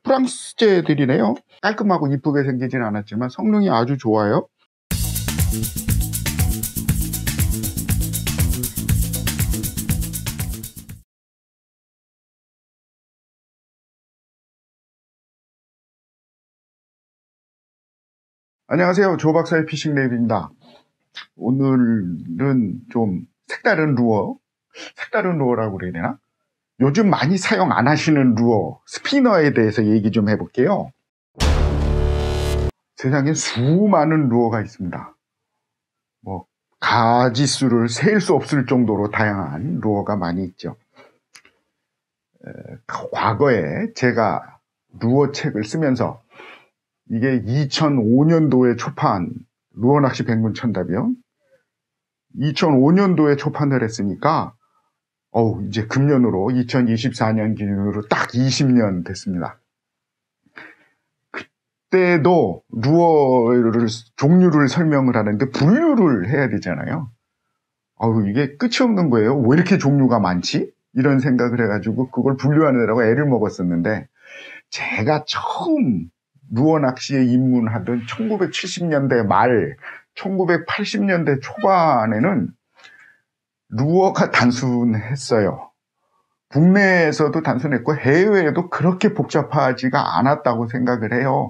프랑스제들이네요. 깔끔하고 이쁘게 생기진 않았지만 성능이 아주 좋아요. 안녕하세요. 조 박사의 피싱 랩입니다. 오늘은 좀 색다른 루어라고 그래야 되나? 요즘 많이 사용 안 하시는 루어, 스피너에 대해서 얘기 좀 해볼게요. 세상에 수많은 루어가 있습니다. 가지수를 셀 수 없을 정도로 다양한 루어가 많이 있죠. 과거에 제가 루어 책을 쓰면서 이게 2005년도에 초판 루어 낚시 백문천답이요. 2005년도에 초판을 했으니까 이제 금년으로 2024년 기준으로 딱 20년 됐습니다. 그때도 루어를 종류를 설명을 하는데 분류를 해야 되잖아요. 이게 끝이 없는 거예요. 왜 이렇게 종류가 많지? 이런 생각을 해가지고 그걸 분류하느라고 애를 먹었었는데, 제가 처음 루어 낚시에 입문하던 1970년대 말 1980년대 초반에는 루어가 단순했어요. 국내에서도 단순했고 해외에도 그렇게 복잡하지가 않았다고 생각을 해요.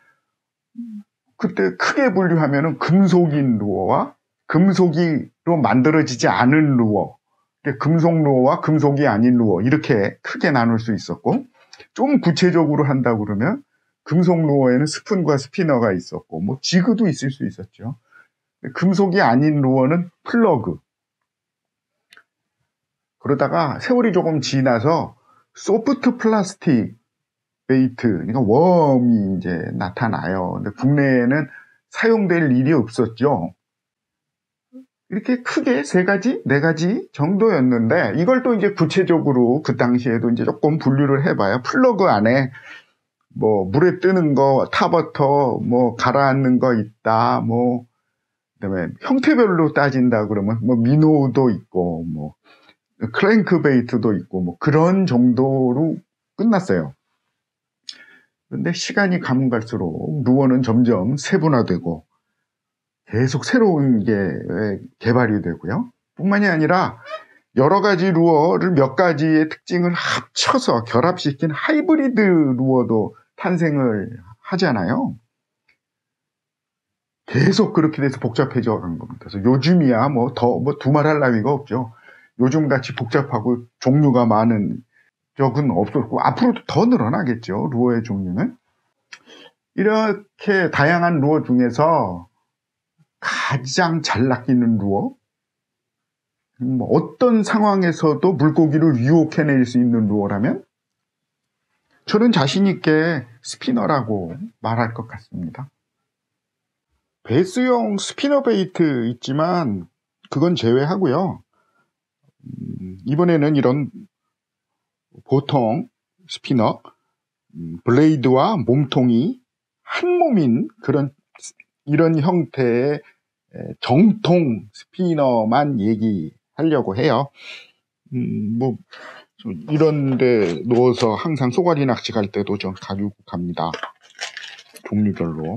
그때 크게 분류하면은 금속인 루어와 금속이로 만들어지지 않은 루어, 금속 루어와 금속이 아닌 루어, 이렇게 크게 나눌 수 있었고, 좀 구체적으로 한다고 그러면 금속 루어에는 스푼과 스피너가 있었고 지그도 있을 수 있었죠. 금속이 아닌 루어는 플러그. 그러다가 세월이 조금 지나서 소프트 플라스틱 베이트, 그러니까 웜이 이제 나타나요. 근데 국내에는 사용될 일이 없었죠. 이렇게 크게 3가지, 4가지 정도였는데, 이걸 또 이제 구체적으로 그 당시에도 이제 조금 분류를 해봐요. 플러그 안에 물에 뜨는 거, 타버터, 가라앉는 거 있다, 그다음에 형태별로 따진다 그러면 미노도 있고, 크랭크 베이트도 있고, 그런 정도로 끝났어요. 그런데 시간이 가면 갈수록 루어는 점점 세분화되고, 계속 새로운 게 개발이 되고요. 뿐만이 아니라 여러 가지 루어를 몇 가지의 특징을 합쳐서 결합시킨 하이브리드 루어도 탄생을 하잖아요. 계속 그렇게 돼서 복잡해져 간 겁니다. 그래서 요즘이야 두말할 나위가 없죠. 요즘같이 복잡하고 종류가 많은 적은 없었고, 앞으로도 더 늘어나겠죠, 루어의 종류는. 이렇게 다양한 루어 중에서 가장 잘 낚이는 루어, 어떤 상황에서도 물고기를 유혹해낼 수 있는 루어라면 저는 자신 있게 스피너라고 말할 것 같습니다. 베이스용 스피너 베이트 있지만 그건 제외하고요. 이번에는 이런 보통 스피너, 블레이드와 몸통이 한 몸인 이런 형태의 정통 스피너만 얘기하려고 해요. 이런 데 넣어서 항상 쏘가리 낚시 갈 때도 좀 가지고 갑니다. 종류별로.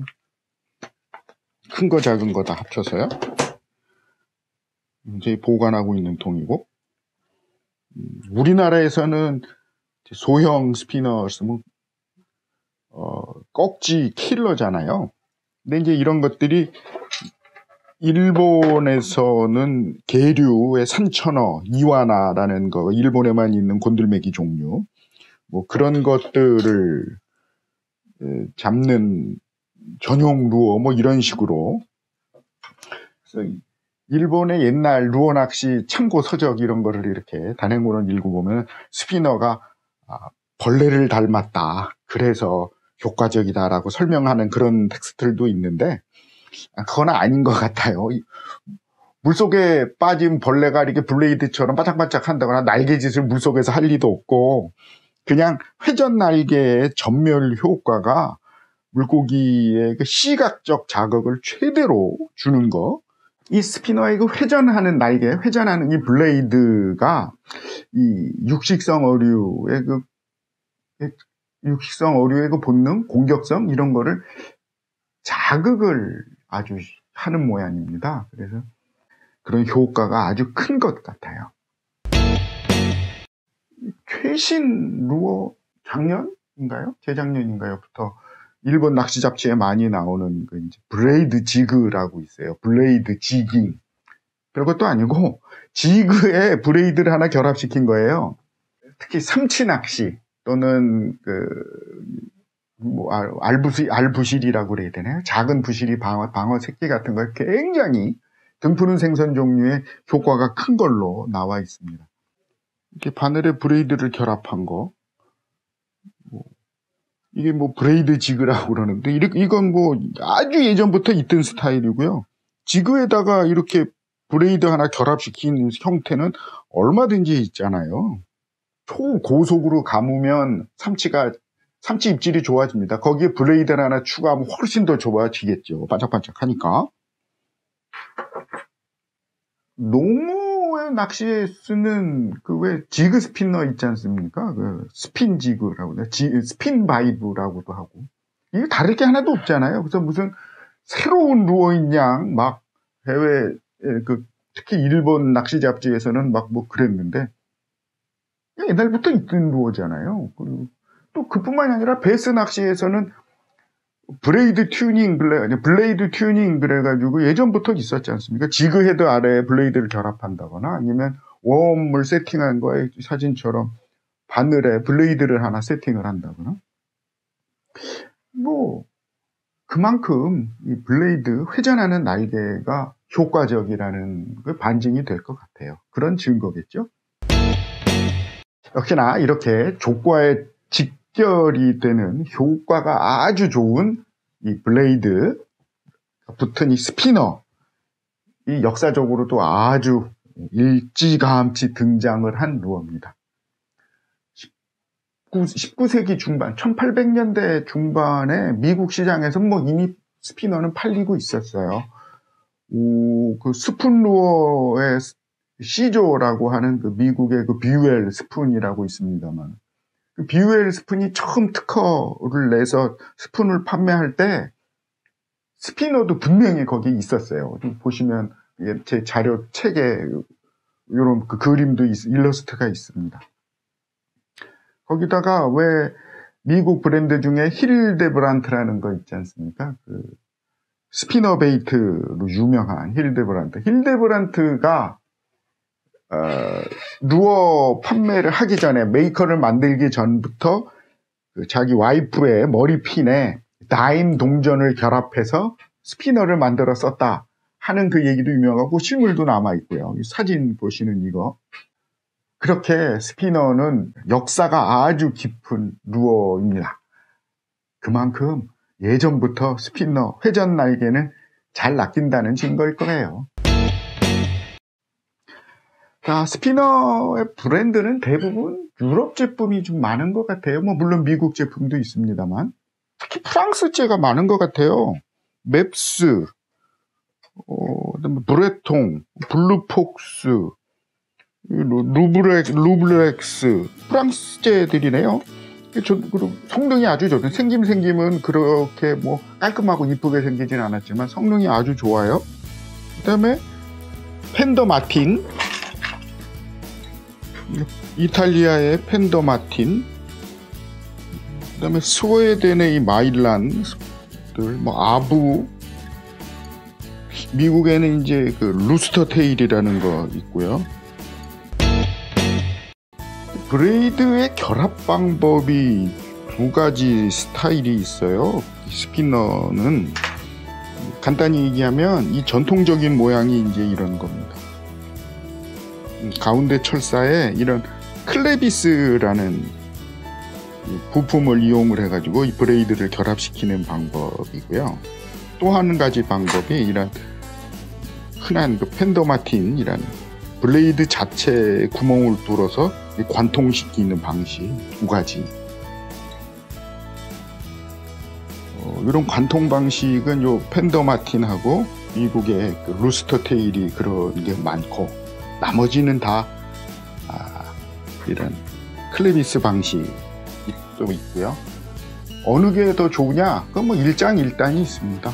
큰 거 작은 거 다 합쳐서요. 이제 보관하고 있는 통이고, 우리나라에서는 소형 스피너 쓰면 꺽지 킬러잖아요. 근데 이제 이런 것들이 일본에서는 계류의 산천어, 이와나라는 거, 일본에만 있는 곤들메기 종류, 그런 것들을 잡는 전용 루어, 이런 식으로. 그래서 일본의 옛날 루어 낚시 참고 서적 이런 거를 이렇게 단행본을 읽어보면 스피너가 벌레를 닮았다, 그래서 효과적이다라고 설명하는 그런 텍스트들도 있는데, 그건 아닌 것 같아요. 물속에 빠진 벌레가 이렇게 블레이드처럼 바짝바짝 한다거나 날개짓을 물속에서 할 리도 없고, 그냥 회전 날개의 전멸 효과가 물고기의 그 시각적 자극을 최대로 주는 거. 이 스피너의 그 회전하는 날개, 회전하는 이 블레이드가 이 육식성 어류의 육식성 어류의 그 본능, 공격성 이런 거를 자극을 아주 하는 모양입니다. 그래서 그런 효과가 아주 큰 것 같아요. 최신 루어 작년인가요? 재작년인가요?부터 일본 낚시 잡지에 많이 나오는 그 이제 블레이드 지그라고 있어요. 블레이드 지깅. 별것도 아니고 지그에 브레이드를 하나 결합시킨 거예요. 특히 삼치 낚시 또는 알부실이라고 그래야 되나요? 작은 부실이 방어 새끼 같은 거 굉장히 등푸른 생선 종류의 효과가 큰 걸로 나와 있습니다. 이렇게 바늘에 브레이드를 결합한 거. 이게 뭐 브레이드 지그라고 그러는데 이건 뭐 아주 예전부터 있던 스타일이고요. 지그에다가 이렇게 브레이드 하나 결합시킨 형태는 얼마든지 있잖아요. 초고속으로 감으면 삼치 입질이 좋아집니다. 거기에 브레이드를 하나 추가하면 훨씬 더 좋아지겠죠. 반짝반짝하니까. 농어의 낚시에 쓰는 그 왜 지그 스피너 있지 않습니까? 그 스핀 지그라고 스핀 바이브라고도 하고. 이게 다를 게 하나도 없잖아요. 그래서 무슨 새로운 루어인 양 막 해외 특히 일본 낚시 잡지에서는 막 뭐 그랬는데 옛날부터 있던 루어잖아요. 또 그뿐만이 아니라 베스 낚시에서는 블레이드 튜닝 그래가지고 예전부터 있었지 않습니까? 지그 헤드 아래에 블레이드를 결합한다거나 아니면 웜을 세팅한 거에 사진처럼 바늘에 블레이드를 하나 세팅을 한다거나 뭐 그만큼 이 블레이드 회전하는 날개가 효과적이라는 그 반증이 될 것 같아요. 그런 증거겠죠? 역시나 이렇게 족과에 직결이 되는 효과가 아주 좋은 이 블레이드 붙은 이 스피너, 이 역사적으로도 아주 일찌감치 등장을 한 루어입니다. 19세기 중반, 1800년대 중반에 미국 시장에서 뭐 이미 스피너는 팔리고 있었어요. 그 스푼 루어의 시조라고 하는 그 미국의 그 뷰웰 스푼이라고 있습니다만, 그 뷰웰 스푼이 처음 특허를 내서 스푼을 판매할 때 스피너도 분명히 거기 있었어요. 좀 보시면 제 자료 책에 이런 그 그림도 일러스트가 있습니다. 거기다가 왜 미국 브랜드 중에 힐데브란트라는 거 있지 않습니까? 그 스피너 베이트로 유명한 힐데브란트. 힐데브란트가 루어 판매를 하기 전에 메이커를 만들기 전부터 그 자기 와이프의 머리핀에 다임 동전을 결합해서 스피너를 만들어 썼다 하는 그 얘기도 유명하고 실물도 남아 있고요. 이 사진 보시는 이거. 그렇게 스피너는 역사가 아주 깊은 루어입니다. 그만큼 예전부터 스피너 회전 날개는 잘 낚인다는 증거일 거예요. 자, 스피너의 브랜드는 대부분 유럽 제품이 좀 많은 것 같아요. 뭐 물론 미국 제품도 있습니다만 특히 프랑스제가 많은 것 같아요. 맵스, 그다음에 브레통, 블루폭스, 루브렉스, 프랑스제들이네요. 그리고 성능이 아주 좋은, 생김은 그렇게 뭐 깔끔하고 이쁘게 생기진 않았지만 성능이 아주 좋아요. 그 다음에 펜더 마틴, 이탈리아의 펜더 마틴, 그 다음에 스웨덴의 이 마일란들, 뭐 아부, 미국에는 이제 그 루스터 테일이라는 거 있고요. 브레이드의 결합 방법이 두 가지 스타일이 있어요. 스피너는 간단히 얘기하면 이 전통적인 모양이 이제 이런 겁니다. 가운데 철사에 이런 클레비스라는 부품을 이용을 해가지고 이 브레이드를 결합시키는 방법이고요. 또 한 가지 방법이 이런 흔한 그 펜더 마틴이란 블레이드 자체에 구멍을 뚫어서 관통시키는 방식 두 가지. 이런 관통 방식은 요 펜더 마틴하고 미국의 그 루스터 테일이 그런 게 많고, 나머지는 다 이런 클레비스 방식이 또 있고요. 어느 게 더 좋으냐? 그건 뭐 일장일단이 있습니다.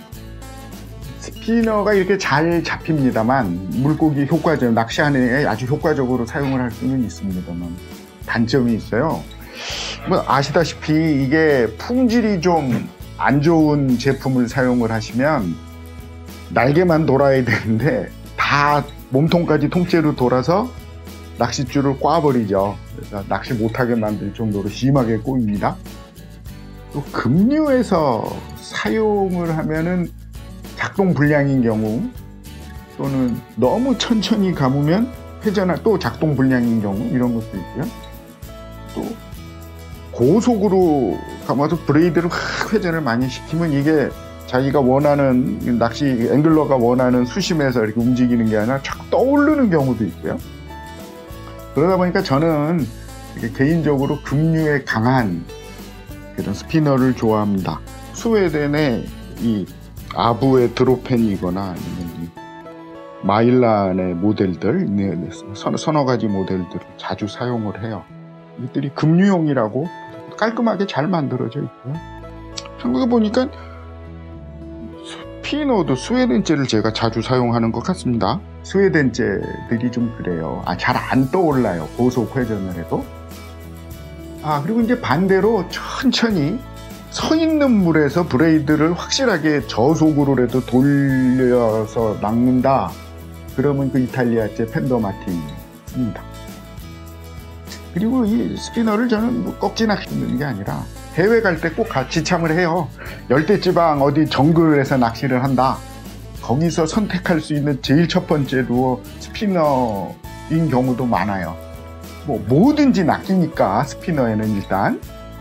스피너가 이렇게 잘 잡힙니다만 물고기 효과적, 낚시하는 데 아주 효과적으로 사용을 할 수는 있습니다만 단점이 있어요. 뭐 아시다시피 이게 품질이 좀 안 좋은 제품을 사용을 하시면 날개만 돌아야 되는데 다 몸통까지 통째로 돌아서 낚싯줄을 꽈버리죠. 그래서 낚시 못하게 만들 정도로 심하게 꼬입니다. 또 급류에서 사용을 하면은 작동 불량인 경우, 또는 너무 천천히 감으면 회전할 또 작동 불량인 경우, 이런 것도 있고요. 또 고속으로 감아서 브레이드를 확 회전을 많이 시키면 이게 자기가 원하는 낚시 앵글러가 원하는 수심에서 이렇게 움직이는 게 아니라 자꾸 떠오르는 경우도 있고요. 그러다 보니까 저는 개인적으로 급류에 강한 그런 스피너를 좋아합니다. 스웨덴의 이 아부의 드로펜이거나 아니면 이 마일란의 모델들, 서너 가지 모델들을 자주 사용을 해요. 이들이 급류용이라고 깔끔하게 잘 만들어져 있고요. 한국에 보니까 스피너도 스웨덴제를 제가 자주 사용하는 것 같습니다. 스웨덴제들이 좀 그래요. 잘 안 떠올라요. 고속 회전을 해도. 그리고 이제 반대로 천천히 서 있는 물에서 브레이드를 확실하게 저속으로라도 돌려서 낚는다. 그러면 그 이탈리아제 펜더 마틴입니다. 그리고 이 스피너를 저는 뭐 꺽지 낚시는 게 아니라 해외 갈 때 꼭 지참을 해요. 열대지방 어디 정글에서 낚시를 한다. 거기서 선택할 수 있는 제일 첫 번째 루어 스피너인 경우도 많아요. 뭐 뭐든지 낚이니까 스피너에는 일단.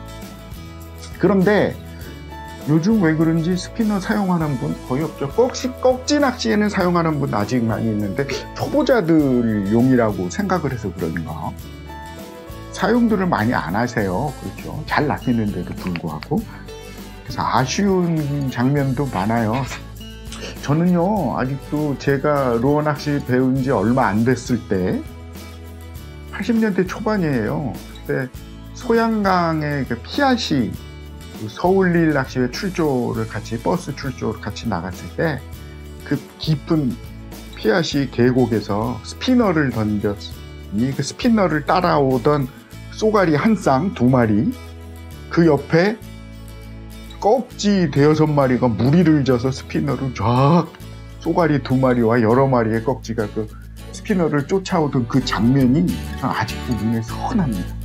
그런데 요즘 왜 그런지 스피너 사용하는 분 거의 없죠. 꺽지 낚시에는 사용하는 분 아직 많이 있는데 초보자들용이라고 생각을 해서 그런가. 사용들을 많이 안 하세요. 그렇죠. 잘 낚이는데도 불구하고. 그래서 아쉬운 장면도 많아요. 저는요, 아직도 제가 루어 낚시 배운 지 얼마 안 됐을 때, 80년대 초반이에요. 그때 소양강의 그 피아시, 서울릴 낚시회 출조를 같이, 버스 출조를 같이 나갔을 때, 그 깊은 피아시 계곡에서 스피너를 던졌으니, 그 스피너를 따라오던 쏘가리 한 쌍, 2마리, 그 옆에 꺽지 5-6마리가 무리를 져서 스피너를 쫙, 쏘가리 2마리와 여러 마리의 꺽지가 그 스피너를 쫓아오던 그 장면이 전 아직도 눈에 선합니다.